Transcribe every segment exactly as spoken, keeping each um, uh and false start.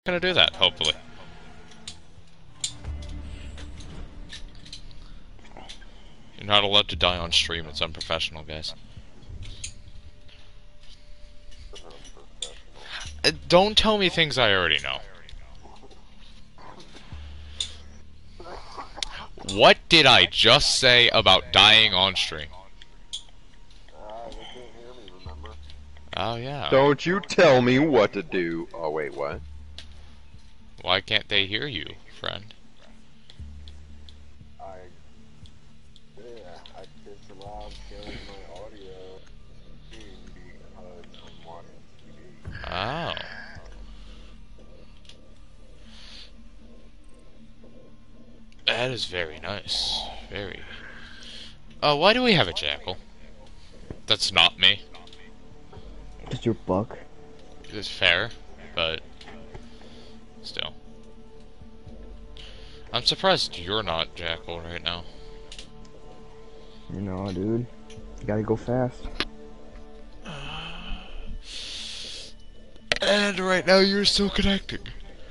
gonna do that, hopefully. You're not allowed to die on stream, it's unprofessional, guys. Uh, don't tell me things I already know. What did I just say about dying on stream? Oh, yeah. Don't you tell me what to do. Oh, wait, what? Why can't they hear you, friend? I, yeah, I disallowed killing my audio because I'm watching T V. Oh. That is very nice. Very. Oh, uh, why do we have a jackal? That's not me. Just your buck. It's fair, but still. I'm surprised you're not jackal right now. You know, dude. You gotta go fast. And right now you're still connecting.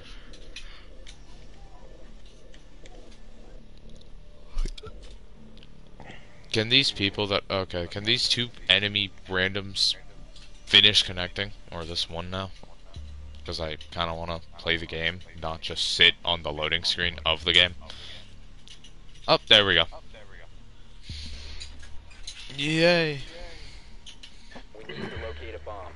Can these people that... Okay, can these two enemy randoms finish connecting? Or this one now? Because I kind of want to play the game, not just sit on the loading screen of the game. Oh, there we go. Yay. We need to locate a bomb.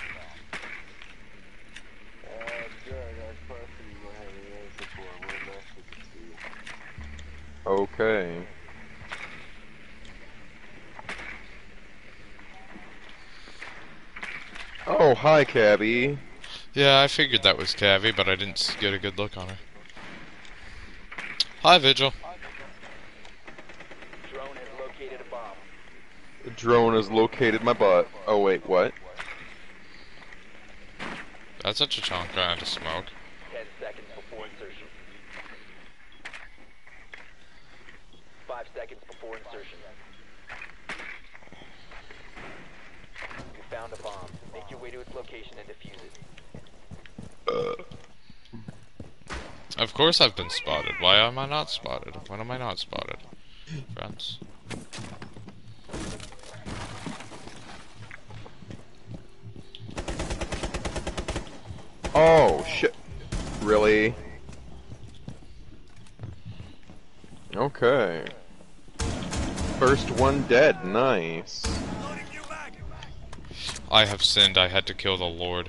Okay. Oh, hi, Cabby. Yeah, I figured that was Cavi, but I didn't get a good look on her. Hi, Vigil. Drone has located a bomb. The drone has located my butt. Oh, wait, what? That's such a chunk of smoke. Ten seconds before insertion. Five seconds before insertion. You found a bomb. Make your way to its location and defuse it. Uh. Of course I've been spotted. Why am I not spotted? When am I not spotted? Friends. Oh, shit. Really? Okay. First one dead. Nice. I have sinned. I had to kill the Lord.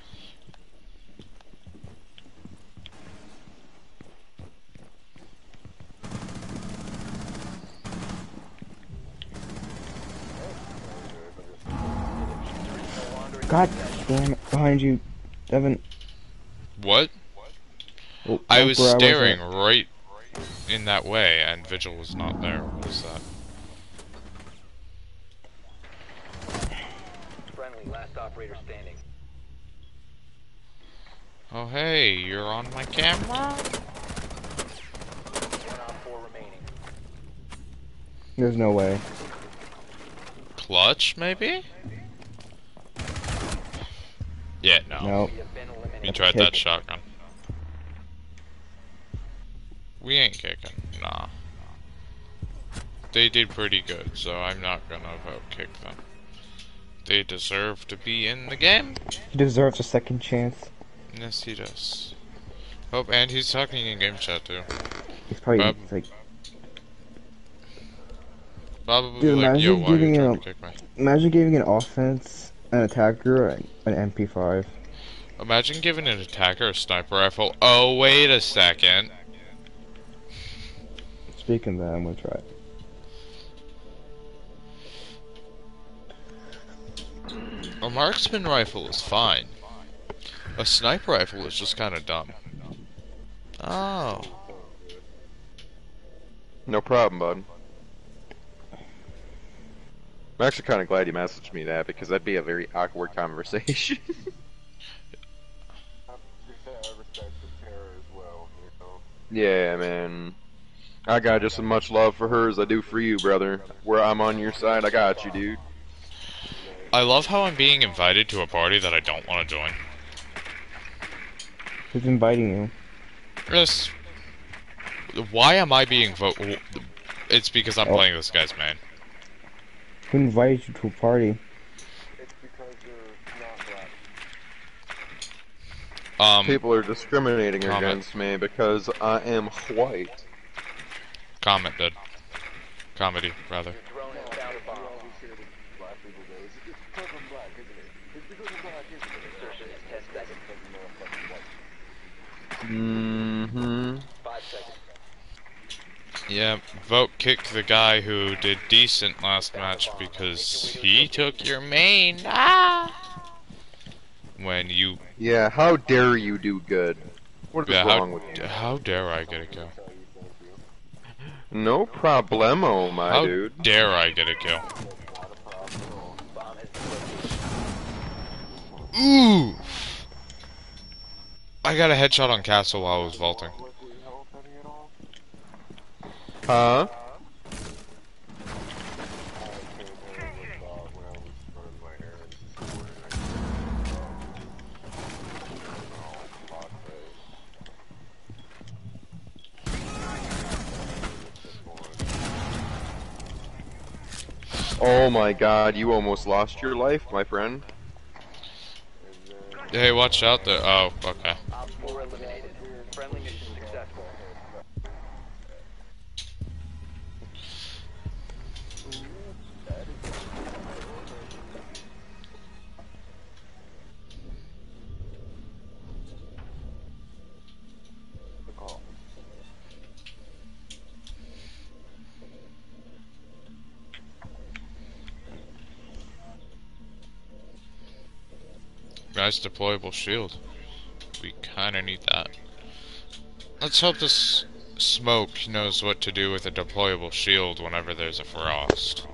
God damn it, behind you, Devin. What? Oh, I that's was where staring at. right in that way, and Vigil was not there. What was that? Friendly, last operator standing. Oh hey, you're on my camera? One on four remaining. There's no way. Clutch, maybe? Yeah, no. No. We have been You eliminated. tried Kick. that shotgun. We ain't kicking, nah. They did pretty good, so I'm not gonna vote kick them. They deserve to be in the game. He deserves a second chance. Yes, he does. Oh, and he's talking in game chat too. He's probably Bob- like, Probably Dude, like, yo, imagine why are you giving trying him- to kick me? imagine giving an offense, an attacker, an an M P five. Imagine giving an attacker a sniper rifle. Oh, wait a second. Speaking of that, I'm gonna try it. A marksman rifle is fine. A sniper rifle is just kind of dumb. Oh. No problem, bud. I'm actually kind of glad you messaged me that, because that'd be a very awkward conversation. Yeah, man. I got just as much love for her as I do for you, brother. Where I'm on your side, I got you, dude. I love how I'm being invited to a party that I don't want to join. Who's inviting you? Chris, why am I being voted? It's because I'm Oh. playing this guy's main. Who invited you to a party? It's because you're not black. Um, People are discriminating Comment. against me because I am white. commented. Comedy, rather. Your drone has found a bomb. All we share with black people though is it's because I'm black, isn't it? It's because I'm black, isn't it? Insertion in ten seconds. Because I'm motherfucking white. Mm-hmm. Five seconds. Yeah, vote kick the guy who did decent last match because he took your main. Ah! When you, Yeah, how dare you do good? What is yeah, wrong how, with you? how dare I get a kill? Tell you thank you. No problemo, my How dude. dare I get a kill? Not a problem at all. Bomb has been located. Ooh! I got a headshot on Castle while I was vaulting. Was the health any at all? Huh? I came here with, uh, when I was running my errands this morning. I came here, uh, latte. Oh my god, you almost lost your life, my friend. And then Hey, watch out there. Oh, okay. Op four eliminated. Friendly mission successful. the call. Nice deployable shield. We kinda need that. Let's hope this smoke knows what to do with a deployable shield whenever there's a frost.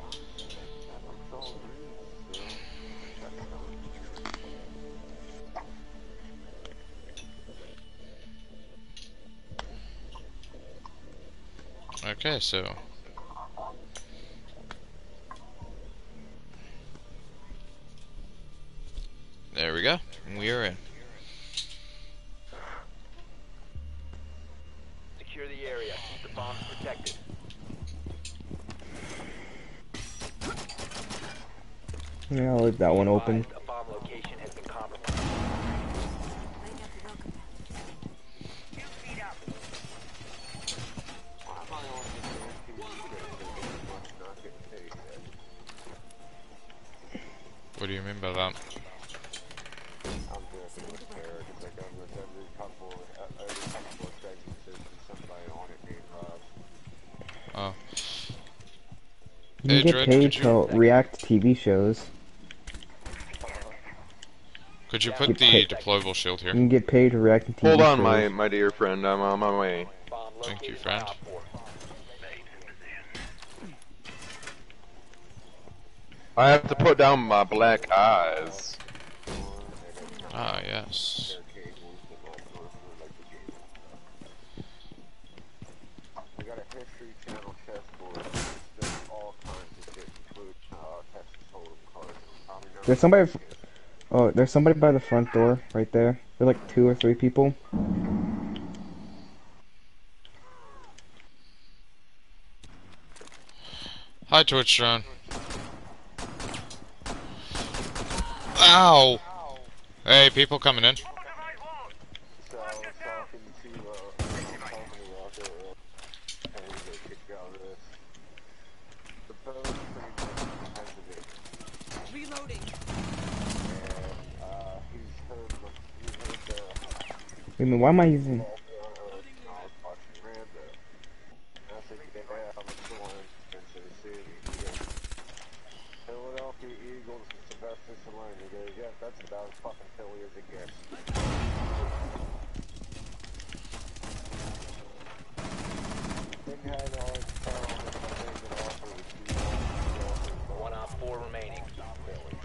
Okay, so there we go. We are in. Secure the area. Keep the bombs protected. Yeah, I'll leave that one open. A bomb location has been compromised. Why am I on this damn T V that must not get paid yet? What do you mean by that? I'm just with care because I got with every couple, uh, every couple of seconds there's somebody on it being robbed. Oh. You Hey, can get Dread, paid could you- to react to T V shows. Could you put Get the paid. deployable shield You here? can get paid to react to T V Hold shows. on, my, my dear friend, I'm on my way. Bomb Thank you, located by friend. Op four. I have to put down my black eyes. Ah, yes. Their cables and all sorts of like the game stuff. We got a history channel chessboard. There's all kinds of shit, including uh, Texas Hold'em cards. Probably never There's somebody. seen it. Oh, there's somebody by the front door right there. There's like two or three people. Hi, Twitch drone. Ow! Hey, people coming in. So I was talking to uh, a company out there, uh, and they kicked out of this. The boat pretty much hesitated. Reloading. And uh, he's heard, the- he's heard the Wait a minute, why am I using? I was watching Rambo. And I said, yeah, I'm still in Kansas City. He goes, Philadelphia Eagles and Sylvester Stallone. He goes, yeah, that's about as fucking Philly as it gets. Then had all his phone and everything that offer was two dollars. One Op four remaining. Philly.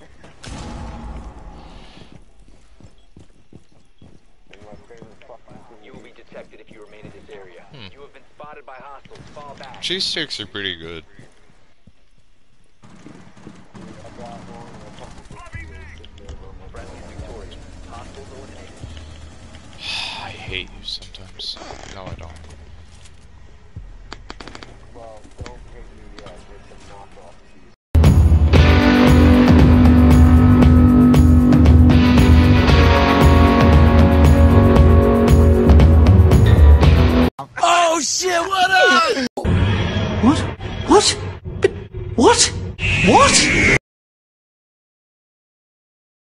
And my favorite fucking thing You will be detected if you remain in this area. Hmm. You have been spotted by hostiles. Fall back. Cheesesteaks are pretty good. I got one and a couple of kilos sitting there on my Friendly victorious. Hostiles eliminated. sometimes. No, I don't.